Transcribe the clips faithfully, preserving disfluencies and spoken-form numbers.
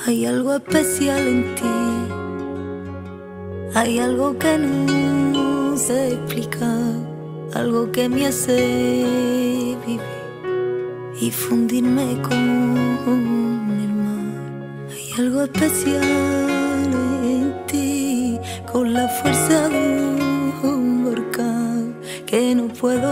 Hay algo especial en ti, hay algo que no se explica, algo que me hace vivir y fundirme con el mar. Hay algo especial en ti, con la fuerza de un volcán que no puedo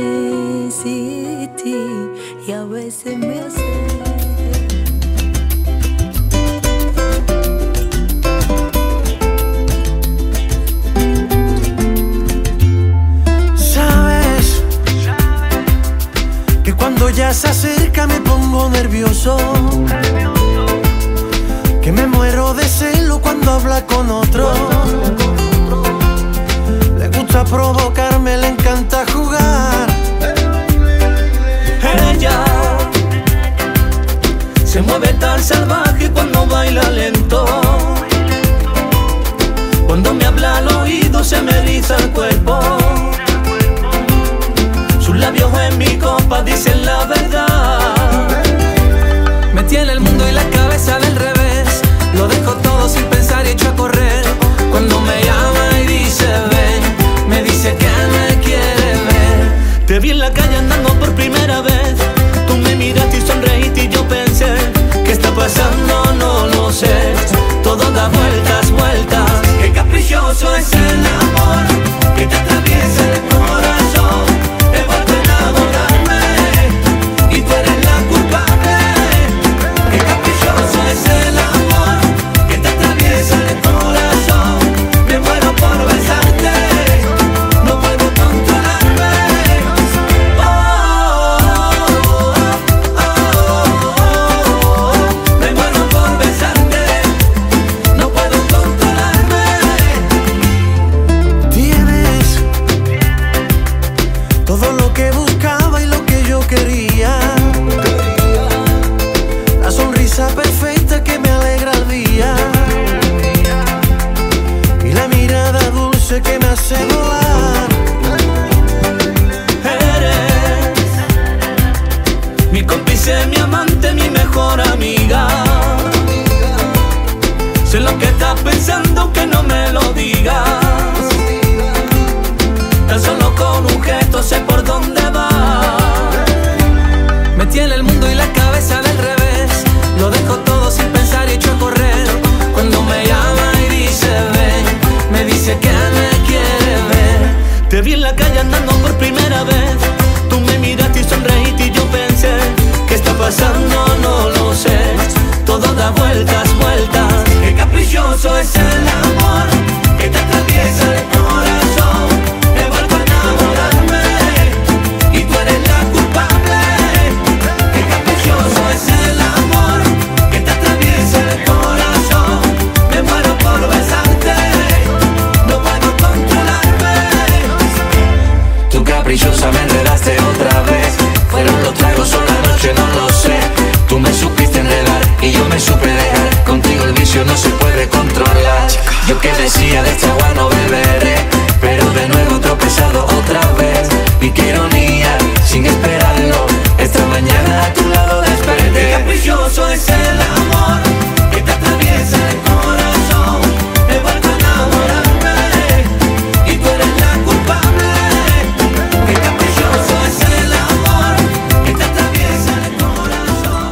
resistir y a veces me hace. Cuando ya se acerca me pongo nervioso, que me muero de celo cuando habla con otro. Le gusta provocarme, le encanta jugar. Ella se mueve tan salvaje cuando baila lento. Cuando me habla al oído se me eriza el cuerpo. Sus labios en mi copa dicen la verdad. Me tiene el mundo y la cabeza del revés. Lo dejo todo sin pensar y echo a correr. Cuando me llama y dice ven, me dice que me quiere ver. Te vi en la calle andando por primera vez. Tú me miraste y sonreíste y yo pensé, ¿qué está pasando? No lo sé. Todo da vueltas, vueltas. Qué caprichoso es el amor que te atraviesa el corazón. Es el amor que te atraviesa el corazón. Me muero por besarte, no puedo controlarme. Oh, oh, oh, oh, oh. Me muero por besarte, no puedo controlarme. Tienes todo lo que buscaba y lo que yo quería. La sonrisa perfecta que me alegra el día y la mirada dulce que me hace volar. Eres mi cómplice, mi amante, mi mejor amiga. Sé lo que estás pensando, que no me lo digas. Tan solo con un gesto sé por dónde vas. Me tiene el mundo y la cabeza del revés. Lo dejo todo sin pensar y echo a correr. Cuando me llama y dice ven, me dice que me quiere ver. Te vi en la calle andando por primera vez. Tú me miraste y sonreíste y yo pensé, ¿qué está pasando? No lo sé. Todo da vueltas, vueltas. Qué caprichoso es el amor que te atraviesa el corazón. He vuelto a enamorarme y tú eres la culpable. Qué caprichoso es el amor que te atraviesa el corazón. Me muero por besarte, no puedo controlarme. Tú caprichosa me enredaste otra vez. Fueron los tragos o la noche, no lo sé. Tú me supiste enredar y yo me supe dejar. Contigo el vicio no se puede controlar. Yo que decía de esta agua no beberé, pero de nuevo tropezado otra vez. Y qué ironía, sin esperarlo, esta mañana a tu lado desperté. Qué caprichoso es el amor que te atraviesa el corazón. He vuelto a enamorarme y tú eres la culpable. Qué caprichoso es el amor que te atraviesa el corazón.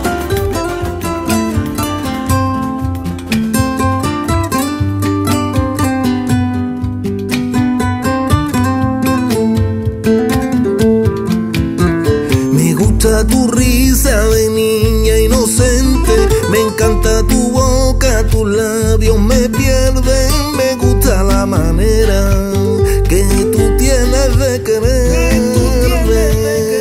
Me gusta tu risa de niña inocente, me encanta tu boca, tus labios me pierden. Me gusta la manera que tú tienes de quererme.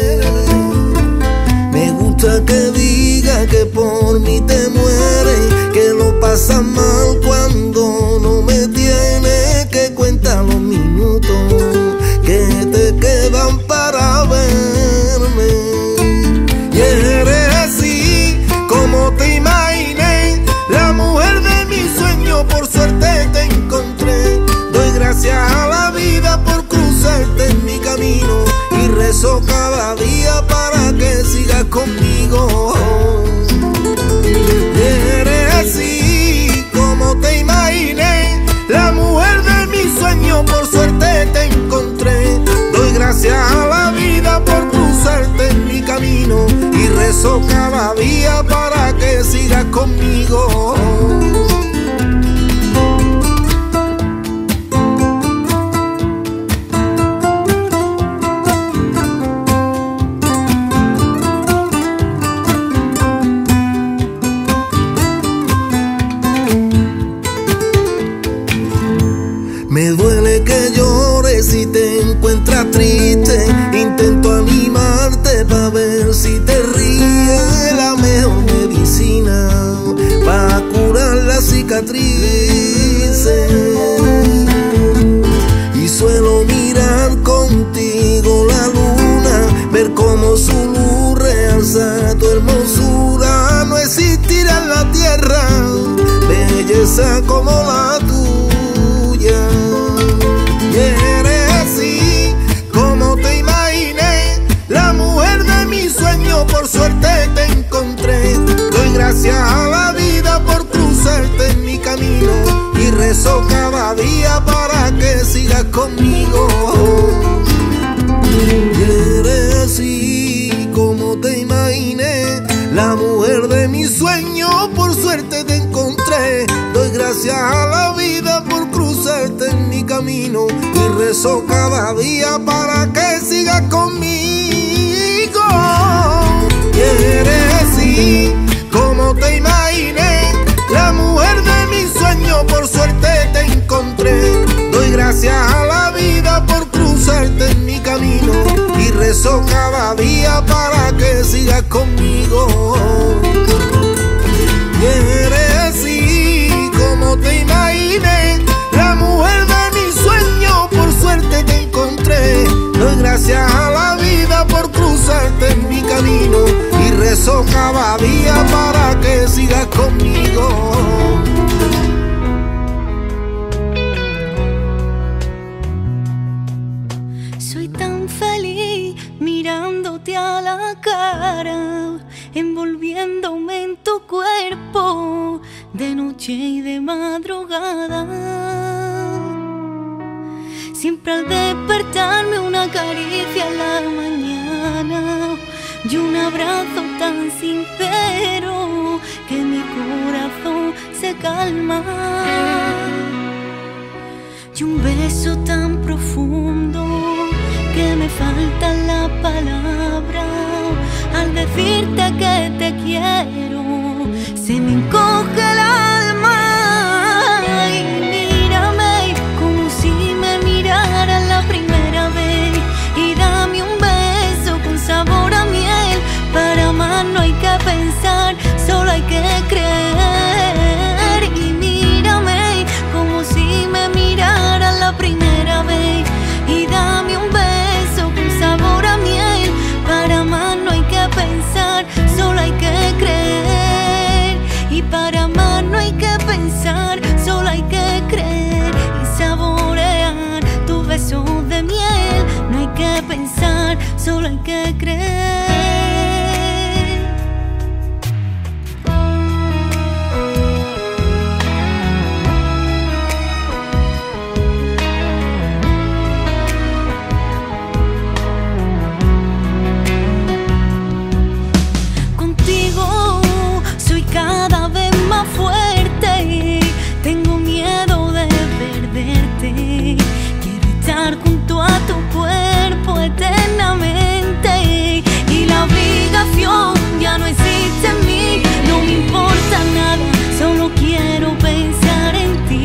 Me gusta que diga que por mí te mueres, que lo pasas mal cuando no me tienes, que cuenta los minutos que te quedan para verme. Y eres así como te imaginé, la mujer de mi sueño, por suerte te encontré. Doy gracias a la vida por cruzarte en mi camino y rezo cada día para que sigas conmigo. Y eres así rezo cada día para que sigas conmigo. Me duele que llores si te encuentras triste. Intento animarte pa' ver si te ríes. La mejor medicina pa' curar las cicatrices. Y suelo mirar contigo la luna, ver cómo su luz realza tu hermosura. No existirá en la tierra belleza como la tuya. Y eres así como te imaginé, la mujer de mi sueño, por suerte te encontré. Doy gracias a la vida por cruzarte en mi camino y rezo cada día para que sigas conmigo. Y eres así como te imaginé, la mujer de mi sueño, por suerte te encontré. Doy gracias a la vida por cruzarte en mi camino y rezo cada día para que sigas conmigo. Y eres así como te imaginé, la mujer de mi sueño, por suerte te encontré. Doy gracias a la vida por cruzarte en mi camino y rezo cada día para que sigas conmigo. Y eres así como te imaginé, la mujer de mi sueño, por suerte te encontré. Doy gracias a la vida por cruzarte en mi camino y rezo cada día para que sigas conmigo. Soy tan feliz mirándote a la cara, envolviéndome en tu cuerpo de noche y de madrugada. Siempre al despertarme una caricia en la mañana y un abrazo tan sincero que mi corazón se calma. Y un beso tan profundo que me faltan las palabras al decirte que te quiero. Se me encoge el alma y mírame como si me miraras la primera vez. Y dame un beso con sabor a miel. Para amar no hay que pensar, solo hay que creer. Y mírame como si me miraras la primera vez. Y dame un beso con sabor a miel. Para amar no hay que pensar, solo hay que creer. Y para amar no hay que pensar, solo hay que creer y saborear tu beso de miel. No hay que pensar, solo hay que creer. Contigo soy cada vez más fuerte, tengo miedo de perderte. Quiero estar junto a tu cuerpo eternamente y la obligación ya no existe en mí. No me importa nada, solo quiero pensar en ti.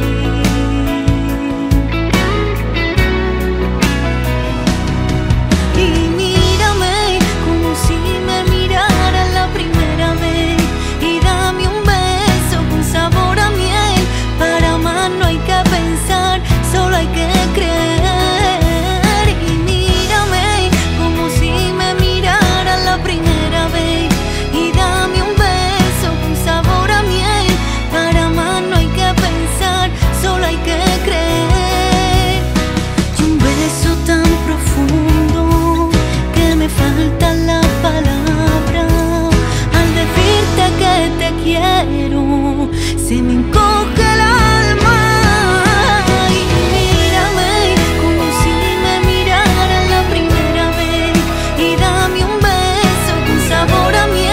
Y mírame como si me miraras la primera vez. Y dame un beso con sabor a miel. Para amar no hay que pensar, solo hay que creer. Y mírame como si me miraras la primera vez. Y dame un beso con sabor a miel. Para amar no hay que pensar, solo hay que creer. Y un beso tan profundo que me faltan las palabras al decirte que te quiero. Se me encoge el alma y mírame como si me miraras la primera vez. Y dame un beso con sabor a miel.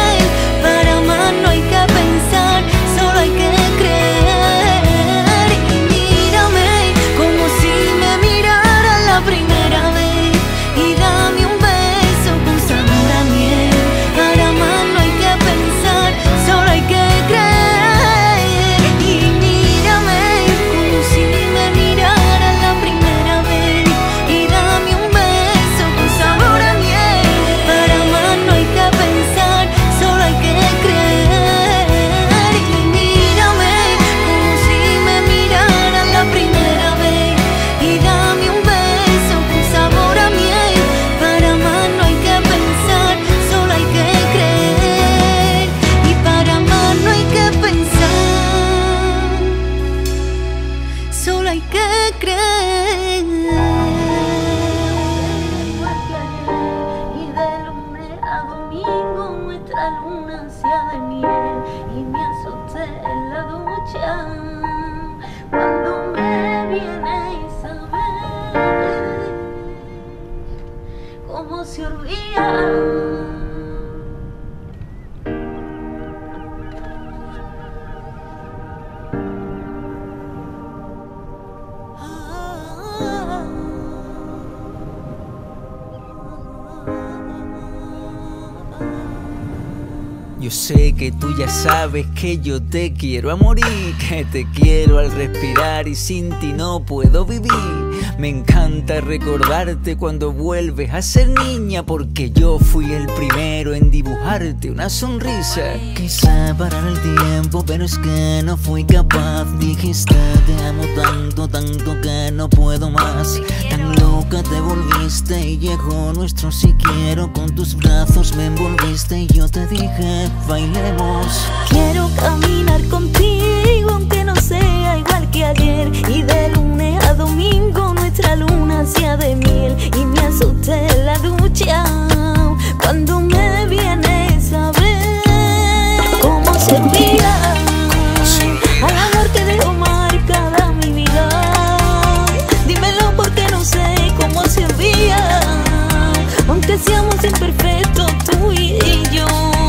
Yo sé que tú ya sabes que yo te quiero a morir, que te quiero al respirar y sin ti no puedo vivir. Me encanta recordarte cuando vuelves a ser niña, porque yo fui el primero en dibujarte una sonrisa. Quise parar el tiempo, pero es que no fui capaz. Dijiste te amo tanto, tanto que no puedo más. Tan loca te volviste y llegó nuestro si quiero. Con tus brazos me envolviste y yo te dije bailemos. Quiero caminar contigo aunque no sea igual que ayer, y de lunes a domingo nuestra luna sea de miel. Y me asusté en la ducha cuando me vienes a ver cómo servía al amor que dejó marcada mi vida. Dímelo porque no sé cómo servía, aunque seamos imperfectos tú y yo.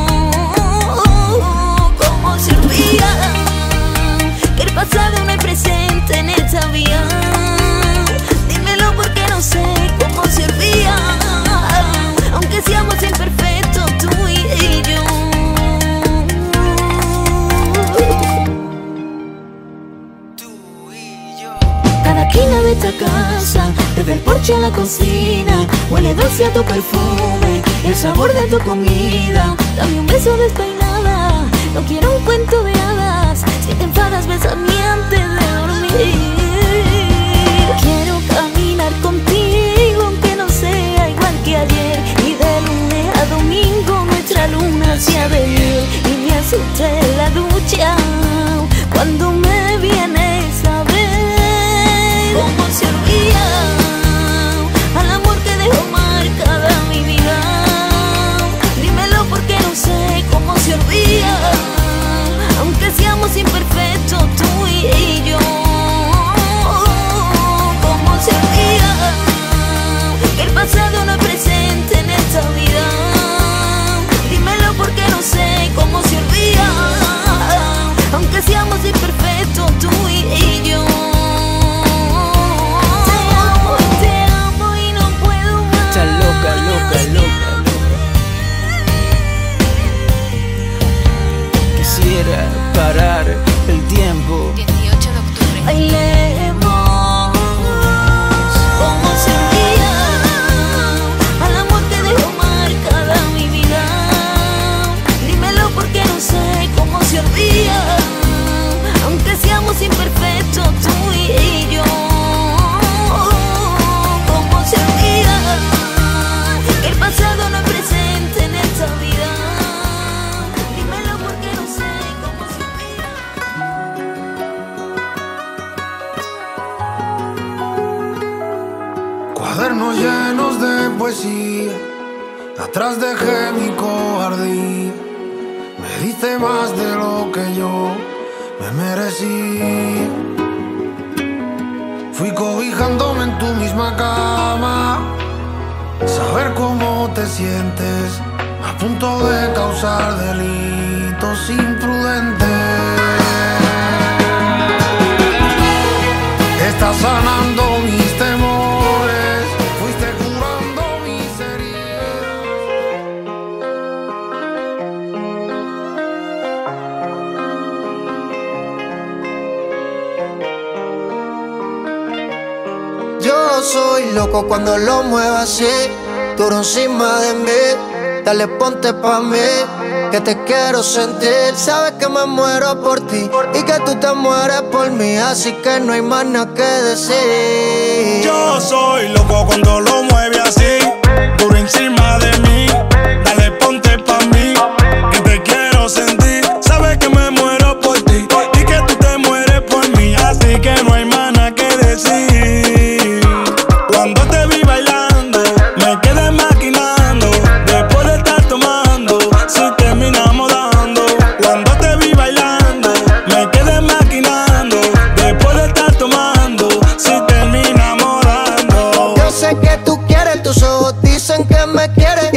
Que el pasado no hay presente en esta vida. Dímelo porque no sé cómo servía, aunque seamos imperfectos tú y yo. Tú y yo. Cada esquina de esta casa, desde el porche a la cocina, huele dulce a tu perfume, el sabor de tu comida. Dame un beso despeinada, no quiero un cuento de hadas. Si te enfadas, bésame antes de dormir. Quiero caminar contigo aunque no sea igual que ayer, y de lunes a domingo nuestra luna sea de miel. Y me asusté en la ducha cuando me vienes a ver cómo servía al amor que dejó marcada mi vida. Dímelo porque no sé cómo servía, aunque seamos imperfectos tú y yo. ¿Cómo servía que el pasado no es presente en esta vida? Dímelo porque no sé cómo servía, aunque seamos imperfectos tú y yo. Te amo, te amo y no puedo más. Estás loca, loca, loca. Quisiera parar el tiempo. dieciocho de octubre. Bailemos. ¿Cómo servía al amor que dejó marcada mi vida? Dímelo porque no sé cómo servía, aunque seamos imperfectos tú y yo. ¿Cómo servía que el pasado no es presente en esta vida? Dímelo porque no sé cómo servía. Cuadernos llenos de poesía, atrás dejé mi cobardía. Me diste más de lo que yo me merecía. Fui cobijándome en tu misma cama, saber cómo te sientes, a punto de causar delitos imprudentes. Estás sanando mis temores, fuiste curando mis heridas. Yo soy loco cuando lo muevo así, duro encima de mí. Dale, ponte pa' mí, que te quiero sentir. Sabes que me muero por ti y que tú te mueres por mí, así que no hay más nada que decir. Yo soy loco cuando lo mueve así, duro encima de mí. Dale, ponte pa' mí, que te quiero sentir. Sabes que me muero por ti y que tú te mueres por mí, así que no hay más nada que decir. Cuando te vi bailando, me quedé maquinando. Después de estar tomando, si terminamos dando. Cuando te vi bailando, me quedé maquinando. Después de estar tomando, si terminamos dando. Yo sé que tú quieres, tus ojos dicen que me quieres.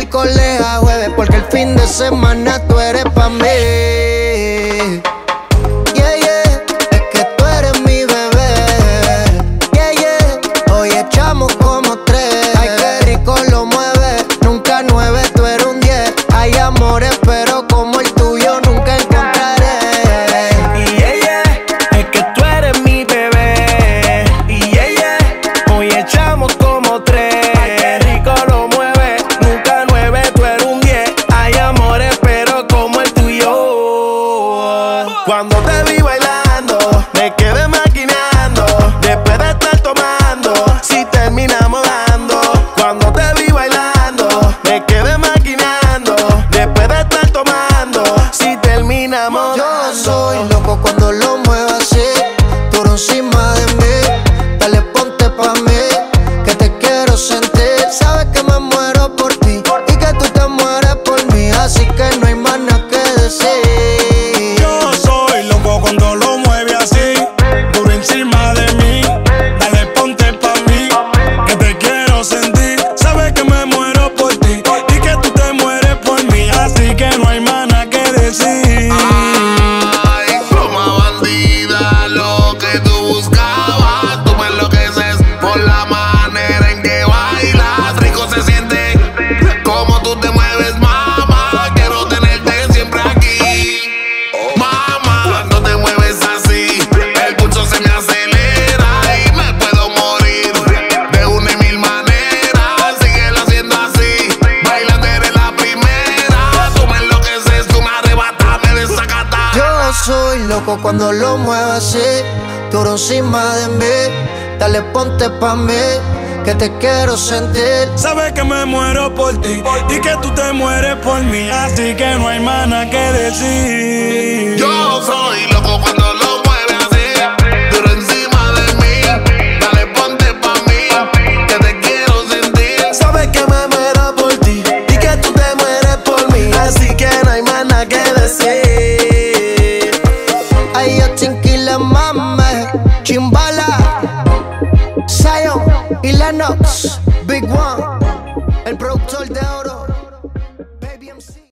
miércoles a jueves, porque el fin de semana tú eres pa' mí. Yeah, yeah, es que tú eres mi bebé. Yeah, yeah, hoy echamos como tres. Ay, qué rico lo mueve, nunca nueve, tú eres un diez. Hay amores, pero como el tuyo nunca encontraré. Y yeah, yeah, es que tú eres mi bebé. Y yeah, yeah, hoy echamos como tres. Ay, qué rico lo mueve, nunca nueve, tú eres un diez. Hay amores, pero como el tuyo. Cuando te vi bailando, me quedé maquinando. Después de estar tomando, si terminamos dando. Cuando te vi bailando, me quedé maquinando. Después de estar tomando, si terminamos Yo dando. soy loco cuando lo muevo así, duro encima de mí. Dale, ponte pa' mí, que te quiero sentir. Sabes que me muero por ti y que tú te mueres por mí, así que no hay más nada que decir. Yo soy loco cuando lo mueve así, duro encima de mí. Dale, ponte pa' mí, que te quiero sentir. Sabes que me muero por ti y que tú te mueres por mí, así que no hay más nada que decir. Ay, pluma bandida, lo que tú buscabas. Tú me enloqueces por la manera en que bailas. Rico se siente como tú te mueves, mamá. Quiero tenerte siempre aquí, mamá. Cuando te mueves así, el pulso se me acelera y me puedo morir de una y mil maneras. Síguelo haciendo así, bailando eres la primera. Tú me enloqueces, tú me arrebatas, me desacatas. Yo soy loco cuando lo muevo así, duro encima de mí. Dale, ponte pa' mí, que te quiero sentir. Sabes que me muero por ti y que tú te mueres por mí, así que no hay más nada que decir. Yo soy loco cuando lo mueve así, duro encima de mí. Dale, ponte pa' mí, que te quiero sentir. Sabes que me muero por ti y que tú te mueres por mí, así que no hay más nada que decir. Ay, yo tranquila, mame, Chimbala, Zion y Lennox, Big One.